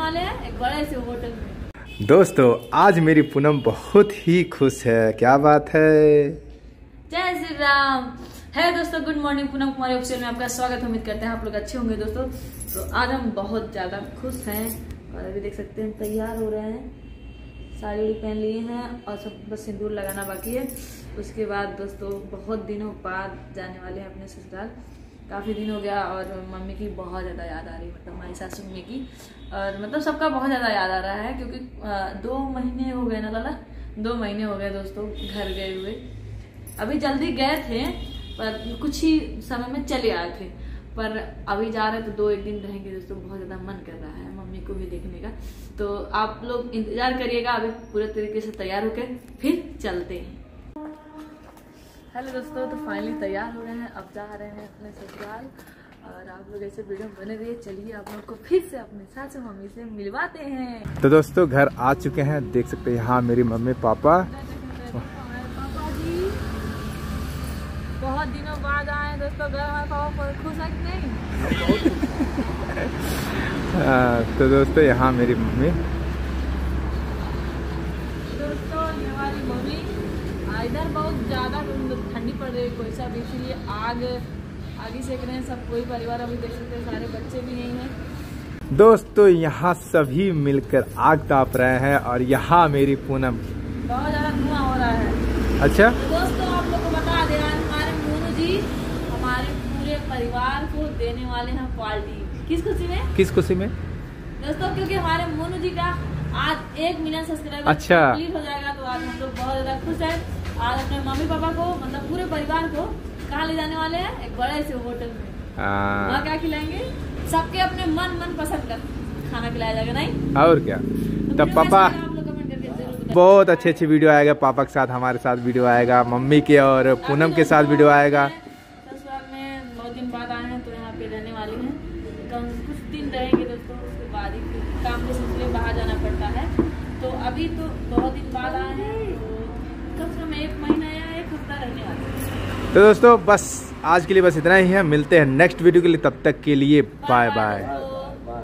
वाले हैं एक बड़े से होटल में। दोस्तों आज मेरी पूनम बहुत ही खुश है, क्या बात है। जय श्री राम। है दोस्तों, good morning. Poonam Kumari official में आपका स्वागत। उम्मीद करते हैं आप लोग अच्छे होंगे दोस्तों। तो आज हम बहुत ज्यादा खुश हैं और अभी देख सकते हैं तैयार हो रहे हैं, साड़ी उड़ी पहन लिए हैं और सब बस सिंदूर लगाना बाकी है। उसके बाद दोस्तों बहुत दिनों बाद जाने वाले हैं अपने ससुराल। काफ़ी दिन हो गया और मम्मी की बहुत ज़्यादा याद आ रही है, मतलब हमारी सासू मम्मी की, और मतलब सबका बहुत ज़्यादा याद आ रहा है क्योंकि 2 महीने हो गए ना लाला, 2 महीने हो गए दोस्तों घर गए हुए। अभी जल्दी गए थे पर कुछ ही समय में चले आए थे, पर अभी जा रहे तो 2-1 दिन रहेंगे दोस्तों। बहुत ज़्यादा मन कर रहा है मम्मी को भी देखने का, तो आप लोग इंतजार करिएगा। अभी पूरे तरीके से तैयार होकर फिर चलते हैं। हेलो दोस्तों, तो फाइनली तैयार हो रहे हैं, अब जा रहे हैं अपने ससुराल और आप लोग ऐसे वीडियो बने रहिए। चलिए आप लोग को फिर से अपने सासू मम्मी से मिलवाते हैं। तो दोस्तों घर आ चुके हैं, देख सकते हैं यहाँ मेरी मम्मी पापा। पापा जी बहुत दिनों बाद आए दोस्तों घर। हमारे पापा खुश है कि नहीं? तो दोस्तों यहाँ मेरी मम्मी, दोस्तों ये हमारी मम्मी। इधर बहुत ज़्यादा ठंडी पड़ रही है कोई सा भी, इसीलिए आगे सेक रहे हैं सब। कोई परिवार अभी देख सकते हैं, सारे बच्चे भी यही हैं। दोस्तों यहाँ सभी मिलकर आग ताप रहे हैं और यहाँ मेरी पूनम। बहुत ज़्यादा धुआं हो रहा है। अच्छा तो दोस्तों आप लोग को बता दे रहा है, हमारे मोनू जी हमारे पूरे परिवार को देने वाले हैं पार्टी। किस खुशी में? किस खुशी में दोस्तों? क्योंकि हमारे मोनू जी का आज 1 मिलियन सब्सक्राइबर अच्छा कंप्लीट हो जाएगा, तो आज हम लोग बहुत ज़्यादा खुश हैं। आज अपने मम्मी पापा को, मतलब पूरे परिवार को कहाँ ले जाने वाले हैं? एक बड़े से होटल में। वहाँ क्या खिलाएंगे? सबके अपने मन पसंद का खाना खिलाया जाएगा, नहीं और क्या। तब पापा बहुत अच्छी वीडियो आएगा, पापा के साथ, हमारे साथ वीडियो आएगा, मम्मी के और पूनम के साथ वीडियो आएगा। ससुराल में 2 दिन बाद आए हैं तो यहाँ पे रहने वाले हैं, कुछ दिन रहेंगे दोस्तों। उसके बाद ही काम के सिलसिले बाहर जाना पड़ता है, तो अभी तो बहुत दिन बाद आए हैं, तो कम से कम 1 महीना या 1 हफ्ता रहने वाले हैं। तो दोस्तों बस आज के लिए बस इतना ही है, मिलते हैं नेक्स्ट वीडियो के लिए, तब तक के लिए बाय बाय।